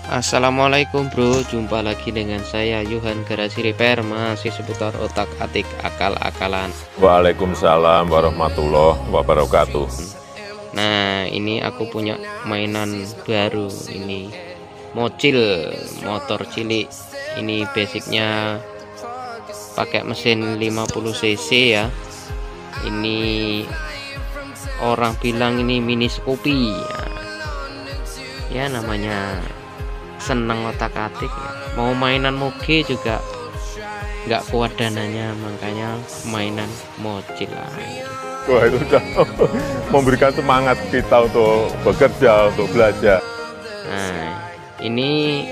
Assalamualaikum bro, jumpa lagi dengan saya Yohan Garasi Repair, masih seputar otak-atik akal-akalan. Waalaikumsalam warahmatullahi wabarakatuh. Nah, ini aku punya mainan baru, ini mocil, motor cilik. Ini basicnya pakai mesin 50 cc ya. Ini orang bilang ini mini Scoopy ya, namanya seneng otak-atik ya. Mau mainan moge juga nggak kuat dananya, makanya mainan mocil lah. Wah, itu udah memberikan semangat kita untuk bekerja, untuk belajar. Nah, ini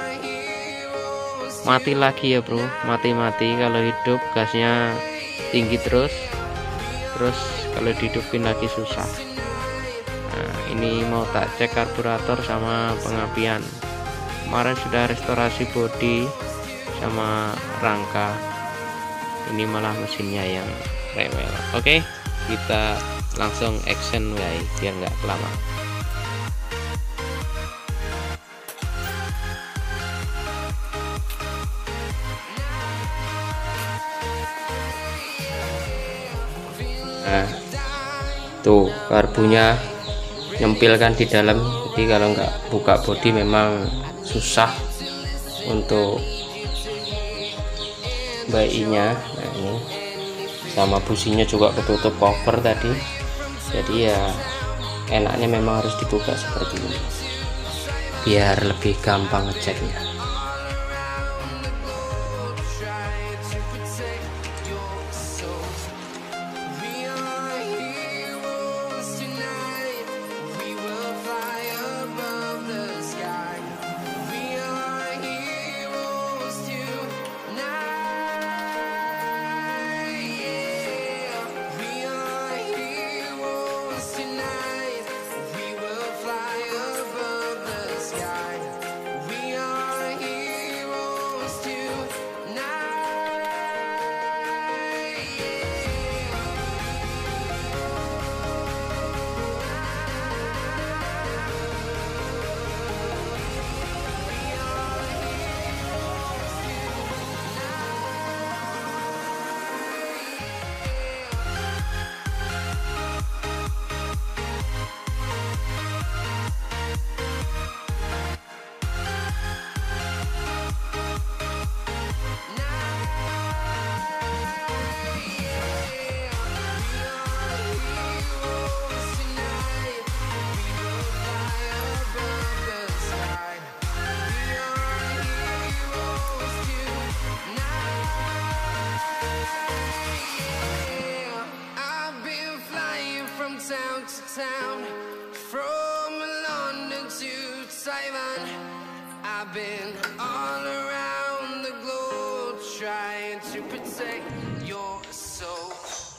mati lagi ya bro, mati-mati. Kalau hidup gasnya tinggi terus kalau dihidupin lagi susah. Nah, ini mau tak cek karburator sama pengapian. Kemarin sudah restorasi bodi sama rangka, ini malah mesinnya yang rewel. Oke, kita langsung action guys biar nggak lama. Nah, tuh karbunya nyempil kan di dalam, jadi kalau nggak buka bodi memang susah untuk bayinya. Nah, ini sama businya juga ketutup cover tadi, jadi ya enaknya memang harus dibuka seperti ini biar lebih gampang ngeceknya. Town to town, from London to Taiwan, I've been all around the globe trying to protect your soul.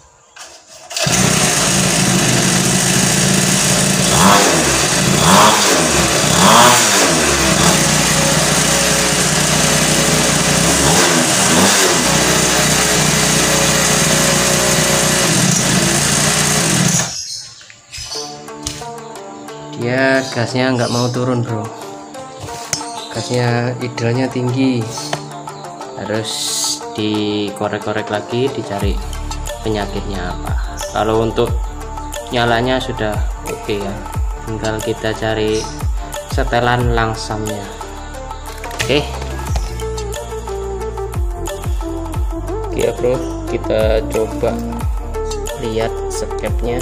Ya, gasnya nggak mau turun bro, gasnya idealnya tinggi, harus dikorek-korek lagi, dicari penyakitnya apa. Kalau untuk nyalanya sudah oke ya, tinggal kita cari setelan langsamnya. Oke ya bro, kita coba lihat skepnya.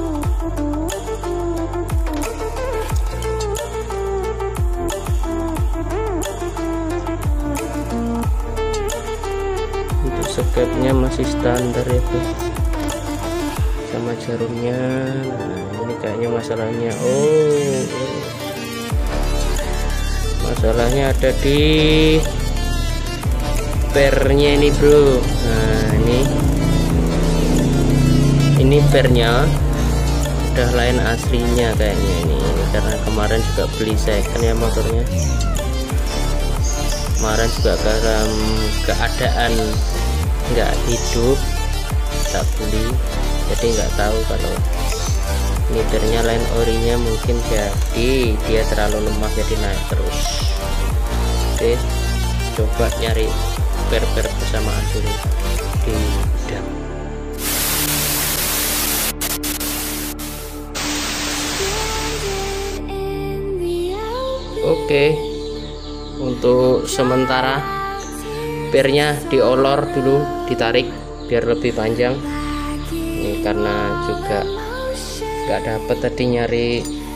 Skepnya masih standar ya bro, sama jarumnya. Nah, ini kayaknya masalahnya, masalahnya ada di pernya ini bro. Nah, ini pernya udah lain aslinya kayaknya ini karena kemarin juga beli second ya motornya. Kemarin juga karena keadaan nggak hidup tak beli, jadi nggak tahu kalau Ini pernya line orinya mungkin jadi dia terlalu lemah jadi naik terus. Oke, coba nyari per bersamaan dulu di gudang. Oke, untuk sementara pernya diolor dulu, ditarik biar lebih panjang. Ini karena juga nggak dapet tadi nyari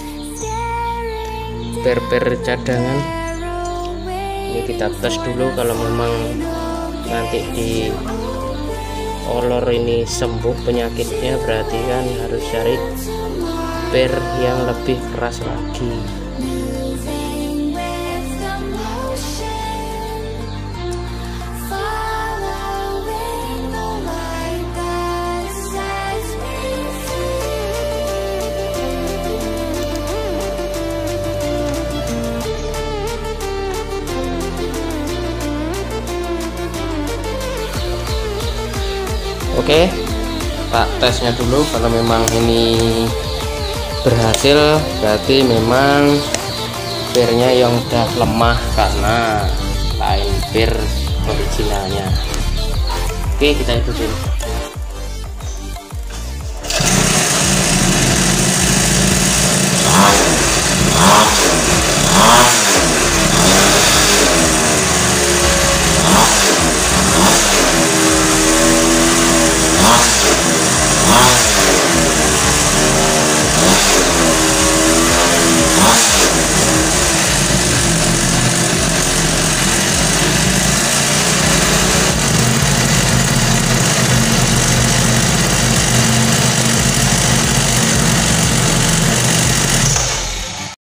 per cadangan. Ini kita tes dulu kalau memang nanti di olor ini sembuh penyakitnya, berarti kan harus cari per yang lebih keras lagi. Oke, tak tesnya dulu. Kalau memang ini berhasil, berarti memang pernya yang udah lemah karena lain per originalnya. Oke, kita hidupin.